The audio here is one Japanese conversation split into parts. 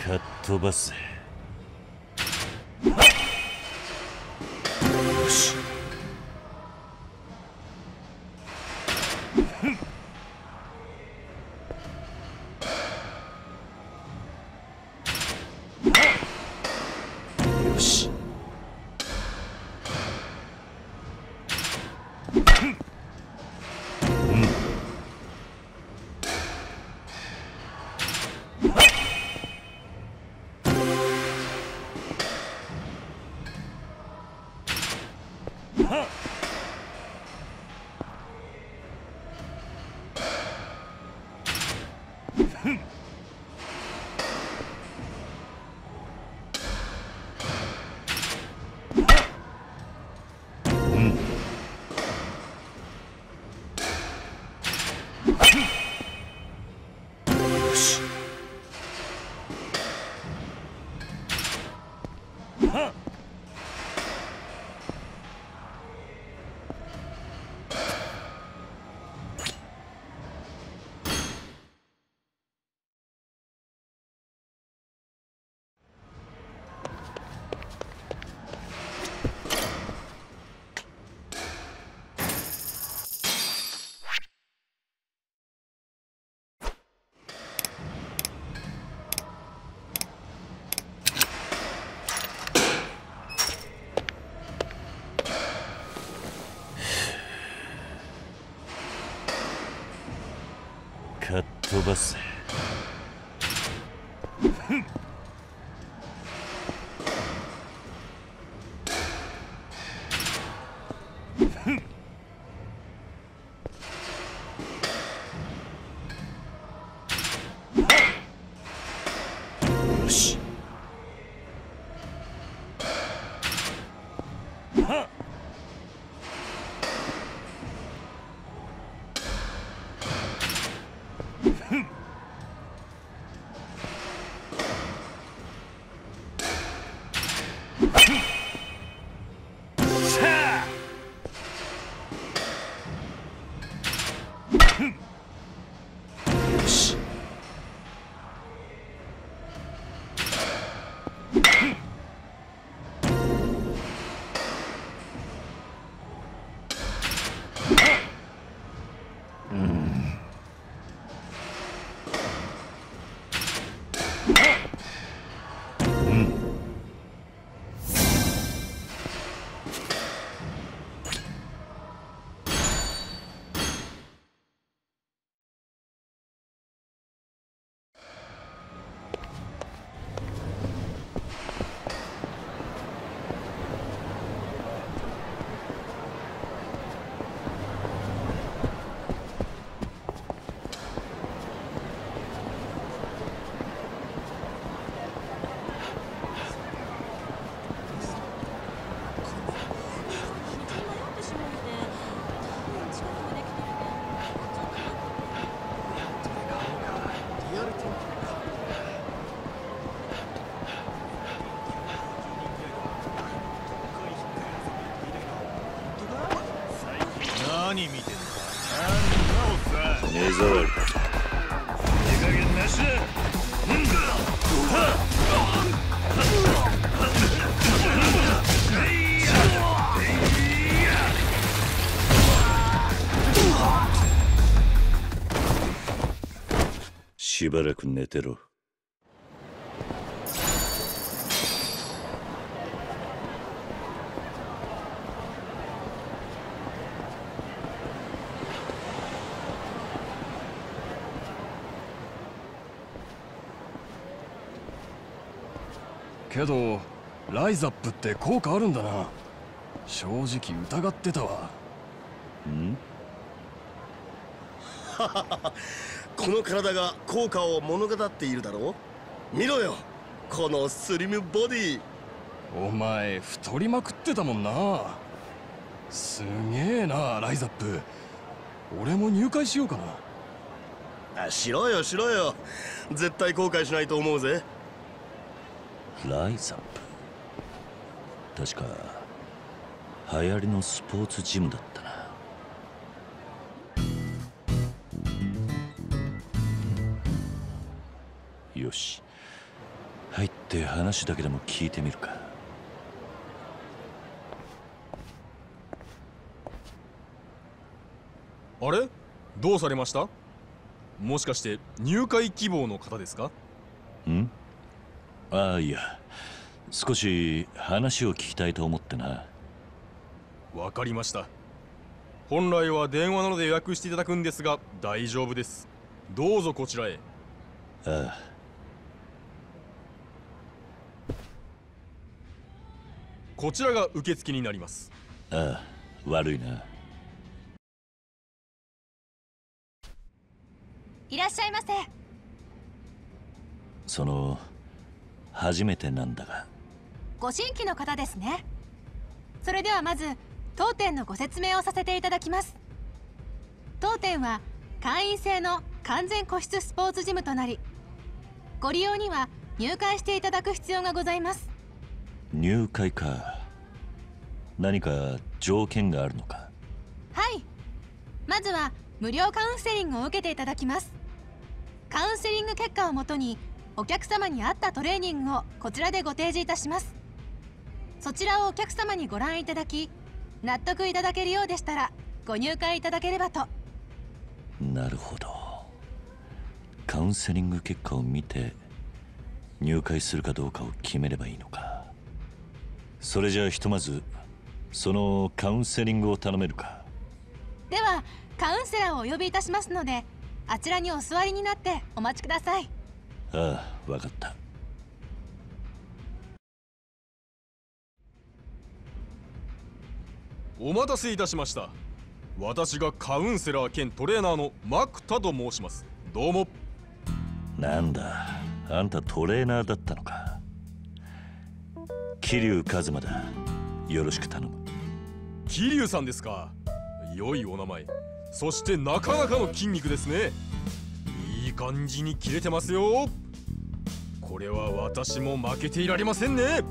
かっ飛ばせ。よし。よし。かっ飛ばせ。よし。 何見てんだ。なんだおっさん。 目障り。 手加減なしだ。 しばらく寝てろ。 けどライザップって効果あるんだな。正直疑ってたわ。 ん？ この体が効果を物語っているだろう。見ろよ、このスリムボディ。 お前太りまくってたもんな。すげえなライザップ。俺も入会しようかな。 しろよしろよ、絶対後悔しないと思うぜ。 ライザップ、確か流行りのスポーツジムだったな。よし、 入って話だけでも聞いてみるか。 あれ、どうされました？もしかして入会希望の方ですか？ ん？ああ、いや、少し話を聞きたいと思ってな。 わかりました。本来は電話などで予約していただくんですが大丈夫です。どうぞこちらへ。 ああ。 こちらが受付になります。 ああ、悪いな。 いらっしゃいませ。 初めてなんだが。 ご新規の方ですね。それではまず当店のご説明をさせていただきます。当店は会員制の完全個室スポーツジムとなり、ご利用には入会していただく必要がございます。 入会か。何か条件があるのか？ はい、まずは無料カウンセリングを受けていただきます。カウンセリング結果をもとにお客様に合ったトレーニングをこちらでご提示いたします。そちらをお客様にご覧いただき、納得いただけるようでしたらご入会いただければと。 なるほど。カウンセリング結果を見て入会するかどうかを決めればいいのか。それじゃあひとまずそのカウンセリングを頼めるか。 ではカウンセラーをお呼びいたしますので、あちらにお座りになってお待ちください。 ああ、わかった。 お待たせいたしました。私がカウンセラー兼トレーナーのマクタと申します。どうも。 なんだ、あんたトレーナーだったのか。桐生一馬だ。よろしく頼む。 桐生さんですか。良いお名前。そしてなかなかの筋肉ですね。いい感じに切れてますよ。これは私も負けていられませんね。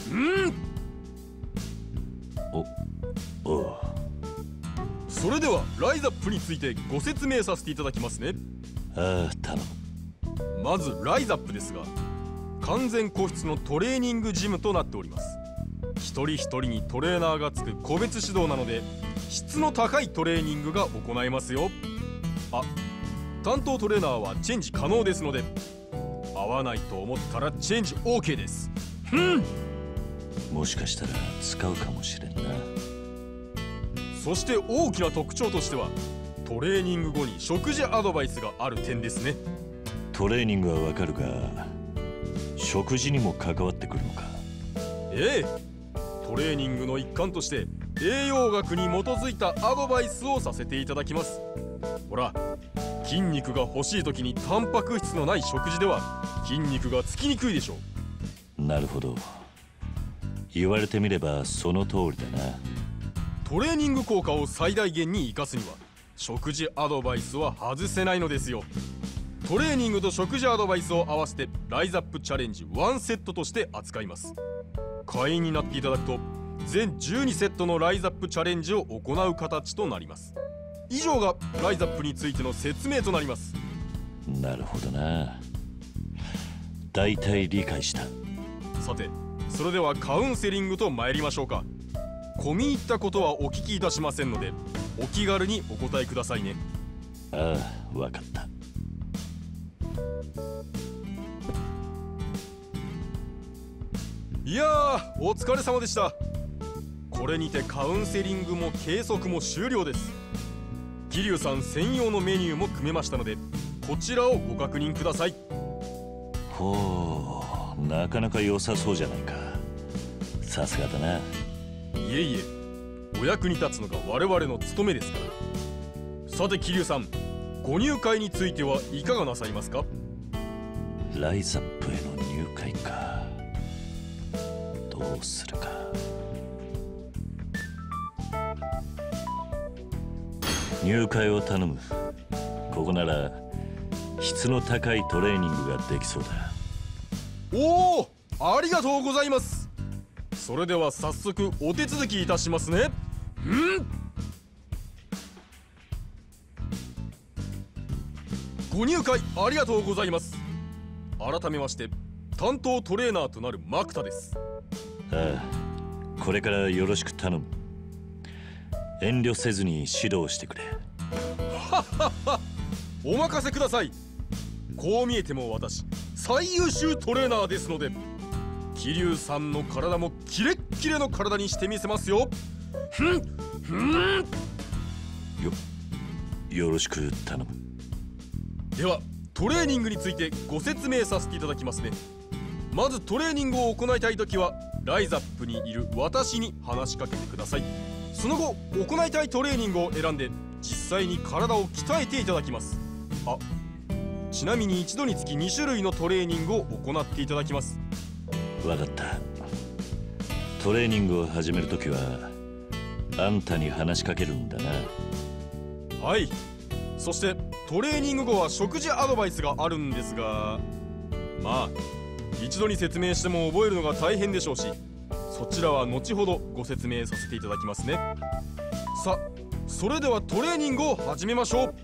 おう。 それではライザップについてご説明させていただきますね。 ああ、頼む。 まずライザップですが、完全個室のトレーニングジムとなっております。一人一人にトレーナーがつく個別指導なので、質の高いトレーニングが行えますよ。あ、担当トレーナーはチェンジ可能ですので、合わないと思ったらチェンジ OK です。 もしかしたら使うかもしれんな。 そして大きな特徴としては、トレーニング後に食事アドバイスがある点ですね。 トレーニングはわかるが、食事にも関わってくるのか？ ええ、トレーニングの一環として栄養学に基づいたアドバイスをさせていただきます。ほら、筋肉が欲しい時にタンパク質のない食事では筋肉がつきにくいでしょう。 なるほど。言われてみればその通りだな。 トレーニング効果を最大限に生かすには食事アドバイスは外せないのですよ。トレーニングと食事アドバイスを合わせてライザップチャレンジ1セットとして扱います。会員になっていただくと全12セットのライザップチャレンジを行う形となります。以上がライザップについての説明となります。 なるほどな。大体理解した。 さて、それではカウンセリングと参りましょうか。込み入ったことはお聞きいたしませんので、お気軽にお答えくださいね。 ああ、わかった。 いやー、お疲れ様でした。これにてカウンセリングも計測も終了です。桐生さん専用のメニューも組めましたので、こちらをご確認ください。 ほう、なかなか良さそうじゃないか。さすがだな。 いえいえ、お役に立つのが我々の務めですから。さて桐生さん、ご入会についてはいかがなさいますか？ ライザップへの入会か。どうするか。入会を頼む。ここなら質の高いトレーニングができそうだ。 おお、ありがとうございます。それでは早速お手続きいたしますね。ご入会ありがとうございます。改めまして担当トレーナーとなるマクタです。 ああ、これからよろしく頼む。遠慮せずに指導してくれ。 お任せください。こう見えても私最優秀トレーナーですので、桐生さんの体もキレッキレの体にしてみせますよ。 よろしく頼む。 ではトレーニングについてご説明させていただきますね。まずトレーニングを行いたいときはライザップにいる私に話しかけてください。その後行いたいトレーニングを選んで実際に体を鍛えていただきます。ちなみに一度につき2種類のトレーニングを行っていただきます。 わかった。トレーニングを始めるときはあんたに話しかけるんだな。 はい。そしてトレーニング後は食事アドバイスがあるんですが、まあ一度に説明しても覚えるのが大変でしょうし、そちらは後ほどご説明させていただきますね。さあ、それではトレーニングを始めましょう。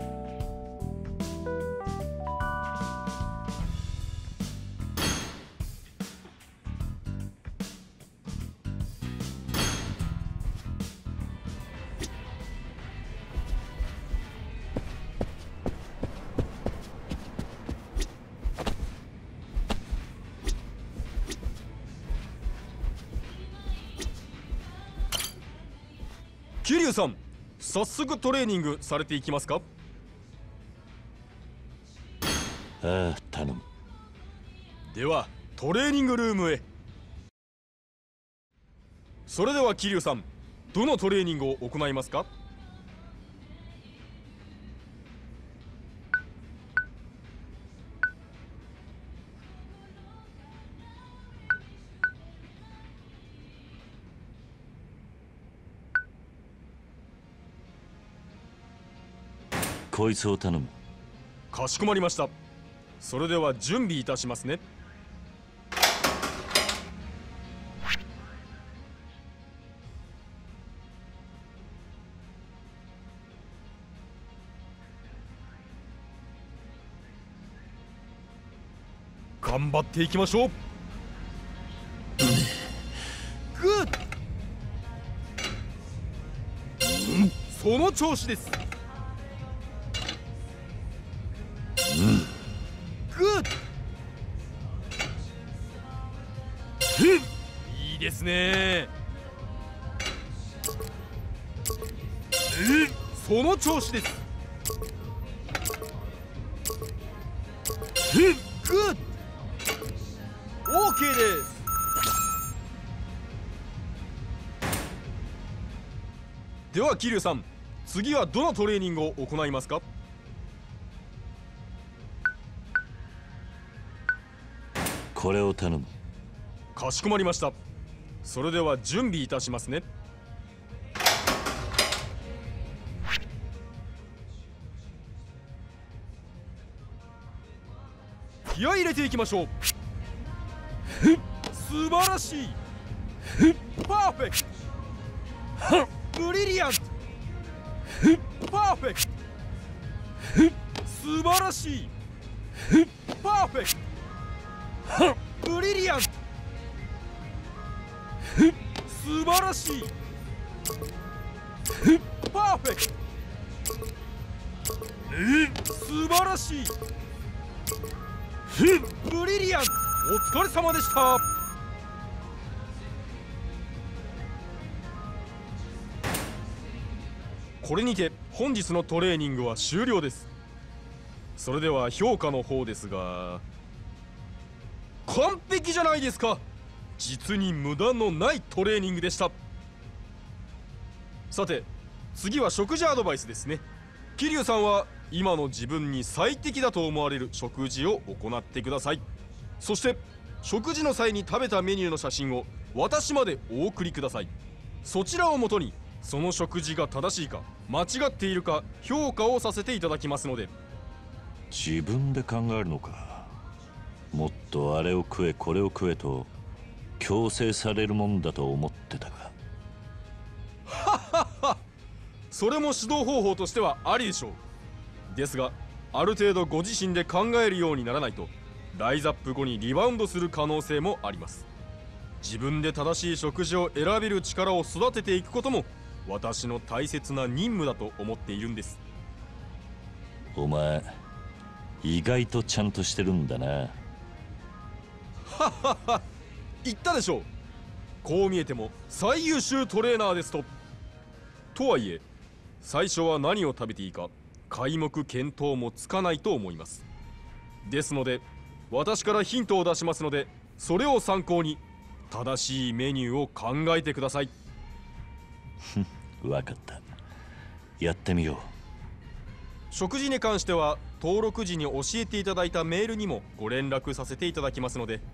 桐生さん、早速トレーニングされていきますか？ ああ、頼む。 ではトレーニングルームへ。それでは桐生さん、どのトレーニングを行いますか？ こいつを頼む。 かしこまりました。それでは準備いたしますね。頑張っていきましょう。グッ、その調子です。グッ、いいですね。その調子です。グッ、OK です。では桐生さん、次はどのトレーニングを行いますか？ これを頼む。 かしこまりました。それでは準備いたしますね。気合い入れていきましょう。素晴らしい。パーフェクト。ブリリアント。パーフェクト。素晴らしい。パーフェクト。ブリリアント。素晴らしい。パーフェクト。素晴らしい。ブリリアント。お疲れ様でした。これにて本日のトレーニングは終了です。それでは評価の方ですが、完璧じゃないですか。実に無駄のないトレーニングでした。さて次は食事アドバイスですね。桐生さんは今の自分に最適だと思われる食事を行ってください。そして食事の際に食べたメニューの写真を私までお送りください。そちらをもとにその食事が正しいか間違っているか評価をさせていただきますので。 自分で考えるのか。もっとあれを食えこれを食えと強制されるもんだと思ってたが。 それも指導方法としてはありでしょう。ですがある程度ご自身で考えるようにならないとライズアップ後にリバウンドする可能性もあります。自分で正しい食事を選べる力を育てていくことも私の大切な任務だと思っているんです。 お前意外とちゃんとしてるんだな。 はっはっは、言ったでしょう。こう見えても最優秀トレーナーですと。とはいえ最初は何を食べていいか皆目見当もつかないと思います。ですので私からヒントを出しますので、それを参考に正しいメニューを考えてください。 わかった。やってみよう。 食事に関しては登録時に教えていただいたメールにもご連絡させていただきますので。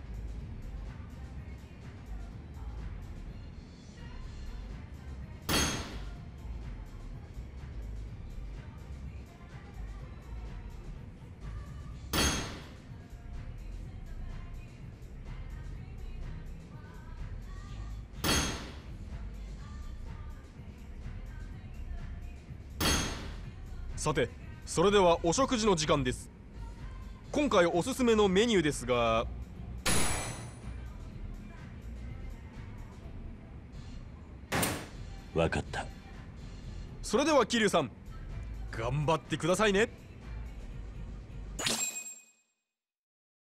さて、それではお食事の時間です。今回おすすめのメニューですが、 わかった。 それでは桐生さん、頑張ってくださいね。